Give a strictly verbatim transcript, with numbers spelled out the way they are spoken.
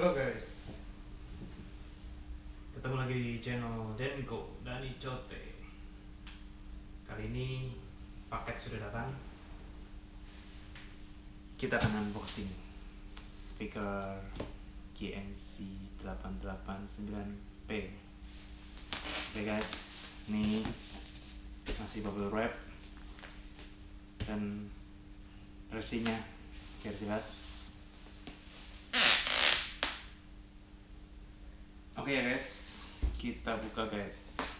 Halo guys, ketemu lagi di channel Denko Dani Cote. Kali ini paket sudah datang. Kita akan unboxing speaker G M C delapan delapan sembilan P. Oke guys, ini masih bubble wrap dan resinya biar jelas. Oke ya guys, kita buka guys.